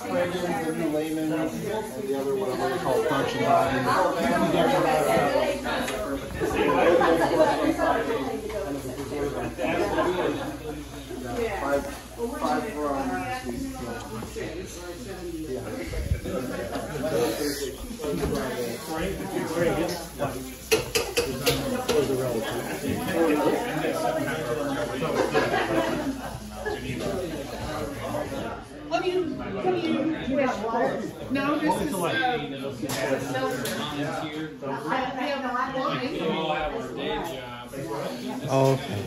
Fragrance, the new layman, and the other whatever they call function body. Five from No, this is Oh, okay.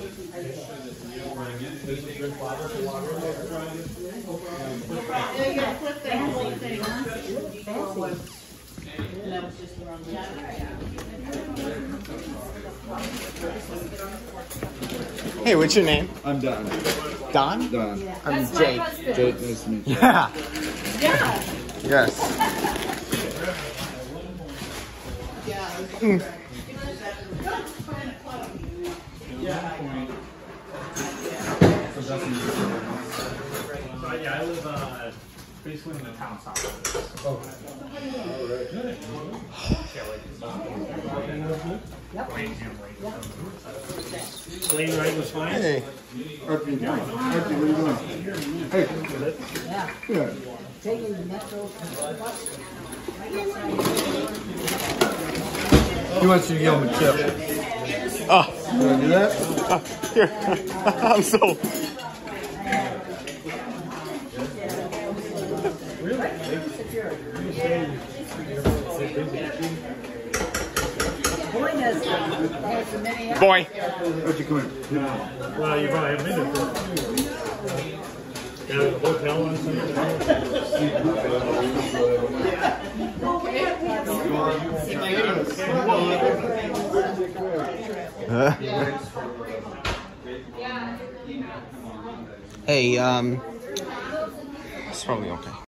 Hey, what's your name? I'm Don. Don? Don. I'm Jake. Jake, nice to meet you. Yeah. yeah. Yes. Mm. Yeah, I live basically in the town south. Oh. Plane ride was fine. Hey. Archie, what are you doing? Hey. Yeah. Taking the metro. He wants you to give him a tip. Oh. You want to do that? Here. I'm so. Boy. Archie, come here. Well, you probably haven't been there before. Yeah, the hotel on Hey, it's probably okay.